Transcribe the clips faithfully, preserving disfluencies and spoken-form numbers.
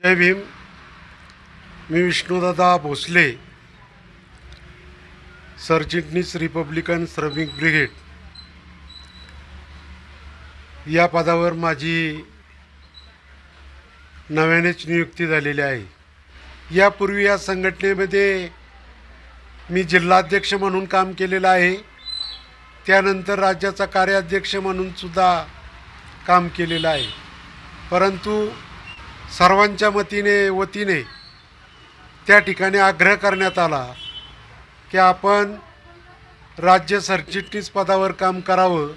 जय भीम। मी विष्णुदादा भोसले, सरचिटणीस रिपब्लिकन श्रमिक ब्रिगेड या पदावर माझी नव्यानेच नियुक्ती झालेली आहे। यापूर्वी या संघटनेमध्ये मी जिल्हाध्यक्ष म्हणून काम केलेलं आहे, त्यानंतर राज्याचा कार्याध्यक्ष म्हणून सुद्धा काम केलेलं आहे। परंतु सर्वांच्या मतीने वतीने त्या ठिकाणी आग्रह करण्यात आला की आपण राज्य सरचिटणीस पदावर काम करावं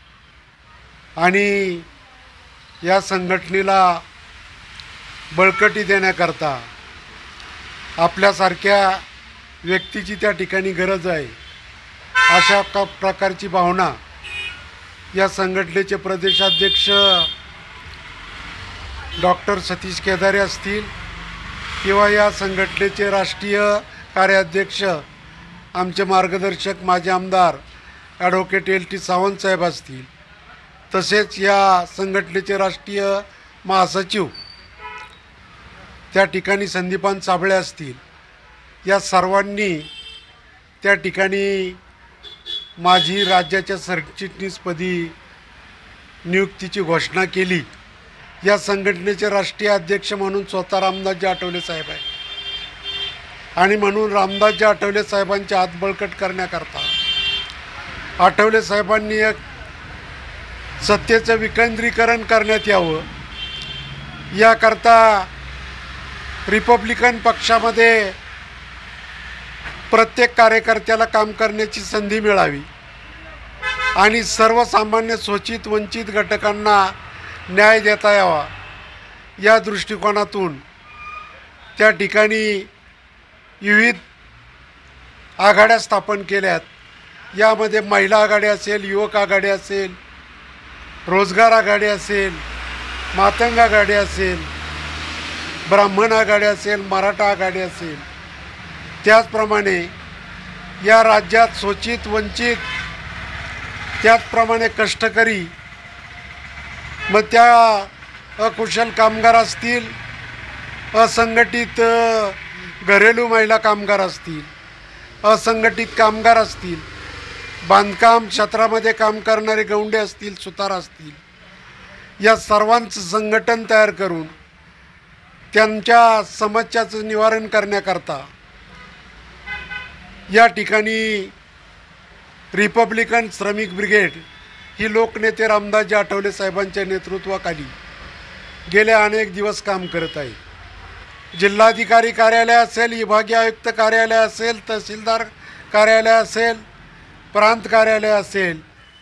आणि या संघटनेला बळकटी देण्याकरता आपल्यासारख्या व्यक्तीची त्या ठिकाणी गरज आहे, अशा का प्रकारची भावना या संघटनेचे प्रदेशाध्यक्ष डॉक्टर सतीश केदारे असतील किंवा या संघटनेचे राष्ट्रीय कार्याध्यक्ष आमचे मार्गदर्शक माजी आमदार ॲडव्होकेट एल टी सावंत साहेब असतील, तसेच या संघटनेचे राष्ट्रीय महासचिव त्या ठिकाणी संदीपान साबळे असतील, या सर्वांनी त्या ठिकाणी माझी राज्याच्या सरचिटणीसपदी नियुक्तीची घोषणा केली। या संघटनेचे राष्ट्रीय अध्यक्ष म्हणून स्वतः रामदासजी आठवले साहेब आहे आणि म्हणून रामदासजी आठवले साहेबांचे हात बळकट करण्याकरता आठवले साहेबांनी एक सत्तेचं विकेंद्रीकरण करण्यात यावं, याकरता रिपब्लिकन पक्षामध्ये प्रत्येक कार्यकर्त्याला काम करण्याची संधी मिळावी आणि सर्वसामान्य शोषित वंचित घटकांना न्याय देता यावा, या दृष्टिकोनातून त्या ठिकाणी विविध आघाड्या स्थापन केल्यात। यामध्ये महिला आघाडी असेल, युवक आघाडी असेल, रोजगार आघाडी असेल, मातंग आघाडी असेल, ब्राह्मण आघाडी असेल, मराठा आघाडी असेल। त्याचप्रमाणे या राज्यात शोषित वंचित, त्याचप्रमाणे कष्टकरी, मग त्या अकुशल कामगार असतील, असंघटित घरेलू महिला कामगार असतील, असंघटित कामगार असतील, बांधकाम क्षेत्रामध्ये काम करणारे गौंडे असतील, सुतार असतील, या सर्वांचं संघटन तयार करून त्यांच्या समस्याचं निवारण करण्याकरता या ठिकाणी रिपब्लिकन श्रमिक ब्रिगेड ही लोकनेते रामदासजी आठवले साहेबांच्या नेतृत्वाखाली गेले अनेक दिवस काम करत आहे। जिल्हाधिकारी कार्यालय असेल, विभागीय आयुक्त कार्यालय असेल, तहसीलदार कार्यालय असेल, प्रांत कार्यालय असेल,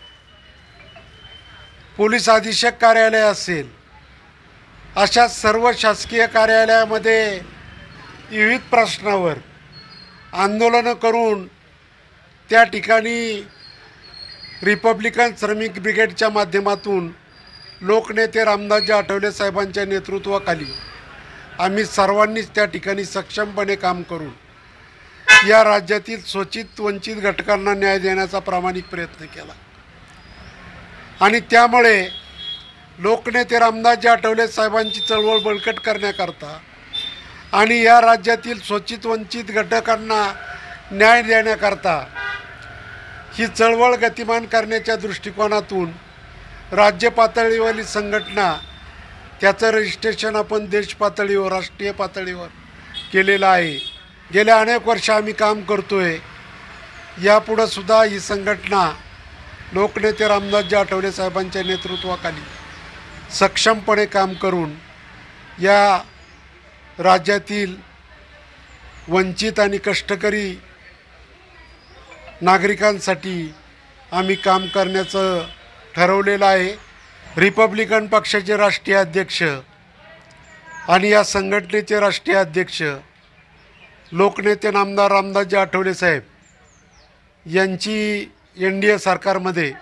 पोलीस अधीक्षक कार्यालय असेल, अशा सर्व शासकीय कार्यालयामध्ये विविध प्रश्नावर आंदोलनं करून त्या ठिकाणी रिपब्लिकन श्रमिक ब्रिगेडच्या माध्यमातून लोकनेते रामदासजी आठवले साहेबांच्या नेतृत्वाखाली आम्ही सर्वांनीच त्या ठिकाणी सक्षमपणे काम करून या राज्यातील शोषित वंचित घटकांना न्याय देण्याचा प्रामाणिक प्रयत्न केला आणि त्यामुळे लोकनेते रामदासजी आठवले साहेबांची चळवळ बळकट करण्याकरता आणि या राज्यातील शोषित वंचित घटकांना न्याय देण्याकरता ही चळवळ गतिमान करण्याच्या दृष्टिकोनातून राज्य पातळीवरील संघटना, त्याचं रजिस्ट्रेशन आपण देश पातळीवर, राष्ट्रीय पातळीवर केलेलं आहे। गेल्या अनेक वर्ष आम्ही काम करतो आहे। यापुढं सुद्धा ही संघटना लोकनेते रामदासजी आठवले साहेबांच्या नेतृत्वाखाली सक्षमपणे काम करून या राज्यातील वंचित आणि कष्टकरी नागरिकांसाठी आम्ही काम करण्याचं ठरवलेलं आहे। रिपब्लिकन पक्षाचे राष्ट्रीय अध्यक्ष आणि या संघटनेचे राष्ट्रीय अध्यक्ष लोकनेते नामदार रामदासजी आठवले साहेब यांची एन डी ए सरकारमध्ये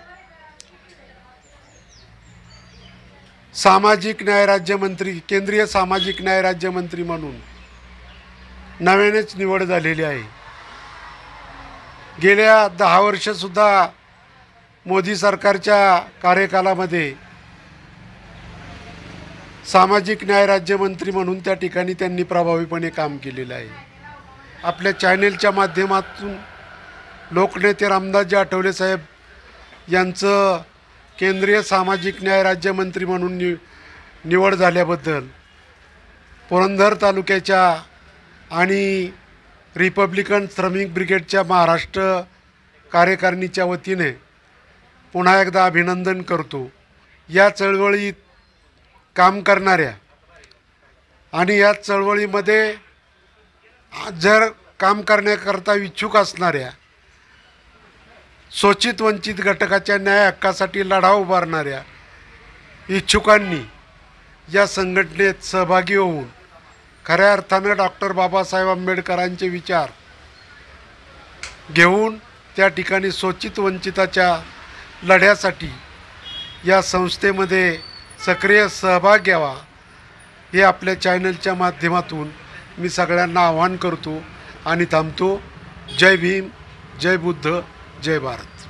सामाजिक न्याय राज्यमंत्री, केंद्रीय सामाजिक न्याय राज्यमंत्री म्हणून नव्यानेच निवड झालेली आहे। गेल्या दहा वर्षसुद्धा मोदी सरकारच्या कार्यकालामध्ये सामाजिक न्याय राज्यमंत्री म्हणून त्या ठिकाणी त्यांनी प्रभावीपणे काम केलेलं आहे. आपल्या चॅनेलच्या माध्यमातून लोकनेते रामदासजी आठवले साहेब यांचं केंद्रीय सामाजिक न्याय राज्यमंत्री म्हणून नि निवड झाल्याबद्दल पुरंदर तालुक्याच्या आणि रिपब्लिकन श्रमिक ब्रिगेडच्या महाराष्ट्र कार्यकारिणीच्या वतीने पुन्हा एकदा अभिनंदन करतो. या चळवळीत काम करणाऱ्या आणि या चळवळीमध्ये जर काम करण्याकरता इच्छुक असणाऱ्या शोषित वंचित घटकाच्या न्याय हक्कासाठी लढा उभारणाऱ्या इच्छुकांनी या संघटनेत सहभागी होऊन खऱ्या अर्थानं डॉक्टर बाबासाहेब आंबेडकरांचे विचार घेऊन त्या ठिकाणी शोषित वंचिताच्या लढ्यासाठी या संस्थेमध्ये सक्रिय सहभाग घ्यावा हे आपल्या चॅनलच्या माध्यमातून मी सगळ्यांना आवाहन करतो आणि थांबतो. जय भीम, जय बुद्ध, जय भारत.